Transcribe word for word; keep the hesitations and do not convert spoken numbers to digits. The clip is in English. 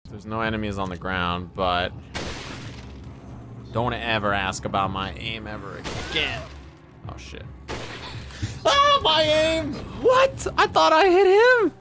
There's no enemies on the ground, but don't ever ask about my aim ever again. Oh shit. Ah, my aim! What? I thought I hit him!